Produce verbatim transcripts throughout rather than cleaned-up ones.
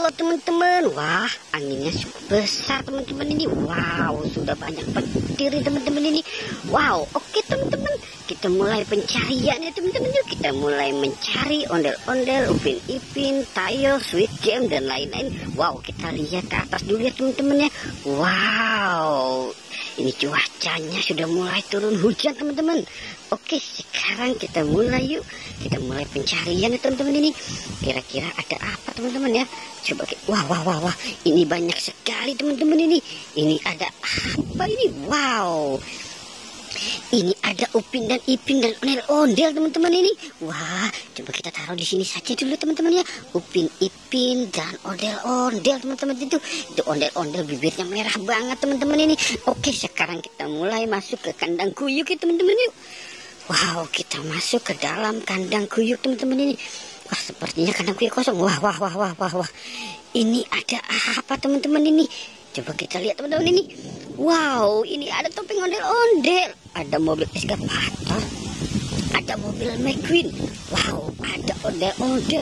teman-teman. Wah, anginnya cukup besar teman-teman ini. Wow, sudah banyak petir teman-teman ini. Wow, oke teman-teman, kita mulai pencarian ya teman-teman. Yuk kita mulai mencari ondel-ondel, Upin Ipin, Tayo, Squid Game dan lain-lain. Wow, kita lihat ke atas dulu ya teman-teman ya. Wow, ini cuacanya sudah mulai turun hujan teman-teman. Oke, sekarang kita mulai yuk. Kita mulai pencarian ya teman-teman ini. Kira-kira ada apa teman-teman ya? Coba kita, wah wah wah wah. Ini banyak sekali teman-teman ini. Ini ada apa ini? Wow. Ini ada Upin dan Ipin dan ondel-ondel teman-teman ini. Wah, coba kita taruh di sini saja dulu teman-teman ya. Upin Ipin dan ondel-ondel teman-teman itu. Itu ondel-ondel bibirnya merah banget teman-teman ini. Oke, sekarang kita mulai masuk ke kandang kuyuk ya teman-teman yuk. Wow, kita masuk ke dalam kandang kuyuk teman-teman ini. Wah, sepertinya kandang kuyuk kosong. Wah, wah, wah, wah, wah, wah. Ini ada apa teman-teman ini? Coba kita lihat teman-teman ini. Wow, ini ada topeng ondel-ondel. Ada mobil eskavator. Ada mobil McQueen. Wow, ada ondel-ondel.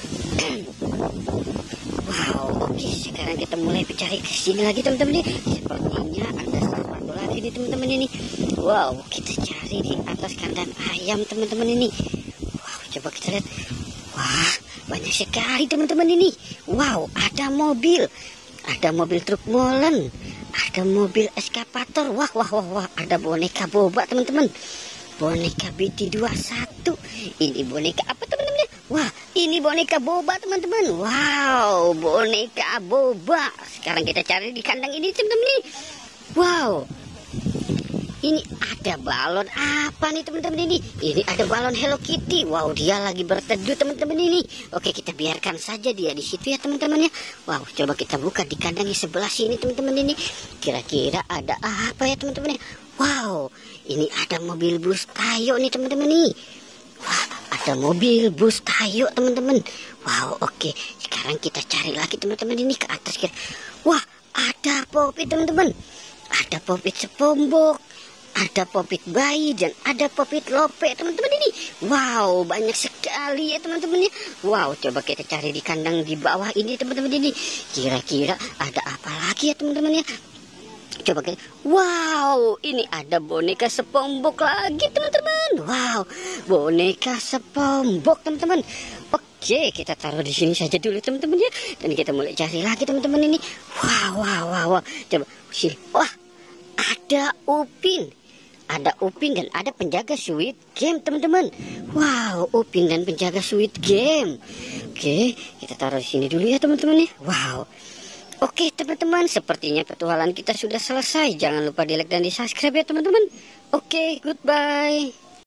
Wow, oke, sekarang kita mulai mencari ke sini lagi teman-teman ini. Sepertinya ada sesuatu lagi nih teman-teman ini. Wow, kita cari di atas kandang ayam teman-teman ini. Wow, coba kita lihat. Wah, banyak sekali teman-teman ini. Wow, ada mobil. Ada mobil truk molen. Ada mobil eskavator. Wah, wah, wah, wah. Ada boneka boba teman-teman. Boneka B T dua puluh satu. Ini boneka apa teman-teman? Wah, ini boneka boba teman-teman. Wow, boneka boba. Sekarang kita cari di kandang ini teman-teman nih. Wow, ini ada balon apa nih teman-teman ini? Ini ada balon Hello Kitty. Wow, dia lagi berteduh teman-teman ini. Oke, kita biarkan saja dia di situ ya teman-teman ya. Wow, coba kita buka di kandang di sebelah sini teman-teman ini. Kira-kira ada apa ya teman-teman ya? Wow, ini ada mobil bus Tayo nih teman-teman nih. Wah, ada mobil bus Tayo teman-teman. Wow, oke. Sekarang kita cari lagi teman-teman ini ke atas. Wah, ada Popit teman-teman. Ada Popit Sepombok. Ada Popit bayi dan ada Popit Lope teman-teman ini. Wow, banyak sekali ya teman-teman ya. Wow, coba kita cari di kandang di bawah ini teman-teman ini. Kira-kira ada apa lagi ya teman-teman ya? Coba kita, wow, ini ada boneka Sepombok lagi teman-teman. Wow, boneka Sepombok teman-teman. Oke, kita taruh di sini saja dulu teman-teman ya. Dan kita mulai cari lagi teman-teman ini. Wow, wow, wow, wow. Coba sini. Wah, ada Upin. Ada Upin dan ada penjaga Squid Game teman-teman. Wow, Upin dan penjaga Squid Game. Oke, kita taruh di sini dulu ya teman-teman ya. Wow. Oke teman-teman, sepertinya petualangan kita sudah selesai. Jangan lupa di like dan di subscribe ya teman-teman. Oke, goodbye.